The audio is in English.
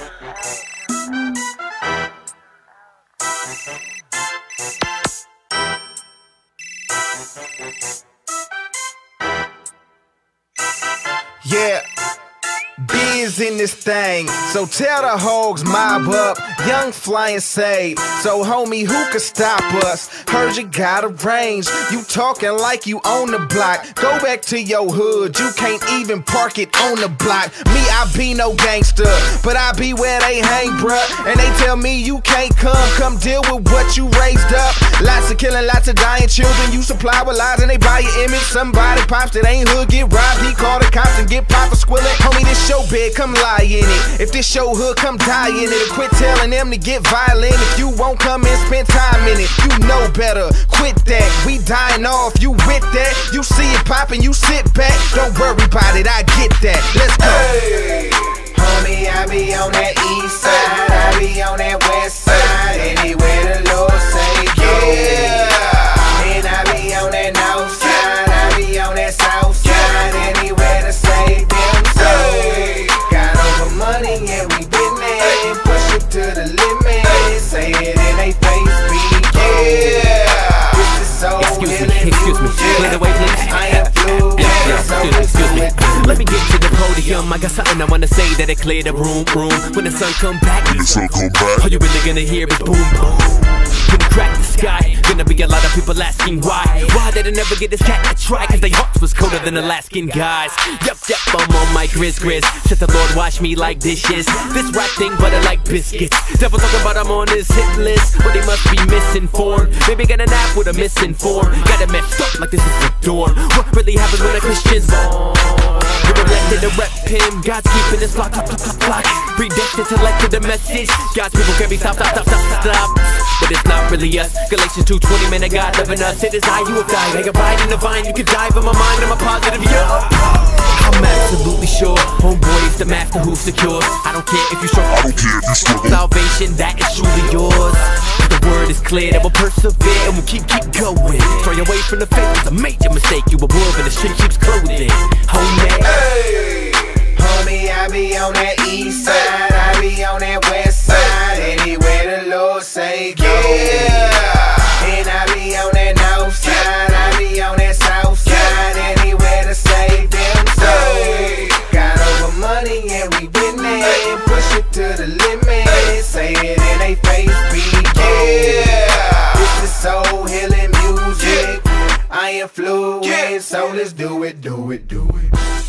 Yeah, Biz in this thing, so tell the hogs mob up, young flying save. So homie, who could stop us? Heard you got a range, you talking like you on the block. Go back to your hood, you can't even park it on the block. Me, I be no gangster, but I be where they hang, bruh. And they tell me you can't come deal with what you raised up. Lots of killing, lots of dying children, you supply with lies and they buy your image. Somebody pops that ain't hood get robbed, he call the cops and get popped for squilling. Homie, this show big, come lie in it. If this show hood, come die in it. Quit telling them to get violent. If you won't come and spend time in it, you know better, quit that. We dying off, you with that. You see it poppin', you sit back. Don't worry about it, I get that. Let's go. Hey. Homie, I be on that east side, I be on that west side. Anywhere the Lord say go. And I be on that north side, I be on that south side. Anywhere to say them so. Got over money and we been there. Push it to the limit, say it in they face, be yeah. This is so Excuse me, clear the way please. I am fluid, excuse me. Let me get to the podium, I got something I wanna say that'll clear the room. When the sun come back, all you really gonna hear is boom, boom. When you crack the sky, gonna be a lot of people asking why they didn't ever get this cat to try, cause their hearts was colder than Alaskan guys. Yup, I'm on my grizz. Said the Lord wash me like dishes. This rap thing butter like biscuits. Devil talking about I'm on his hit list, but he must be misinformed. Maybe got a nap with a misinformed. Got it messed up like this is the dorm. What really happens when a Christian's born? You're elected to rep him, God's keeping his flock. Predestined to elected the message. God's people can be stop. But it's not really us. Galatians 2:20, man, God loving us. It is I who have died. I abide in the vine. You can dive in my mind. I'm a positive, I'm absolutely sure. Homeboy is the master who secures. I don't care if you struggle. Salvation, that is truly yours. The word is clear that we'll persevere and we'll keep going. Stray away from the faith is a major mistake. You a wolf and the street keeps clothing. Homie, hey. Homie, I be on that east side, I be on that west side. Anywhere the Lord say go. And I be on that north side, I be on that south side. Anywhere to save them so. Got over money and we been there. Push it to the limit, say it in they face, be yeah. This is soul healing music, I am fluid, so let's do it.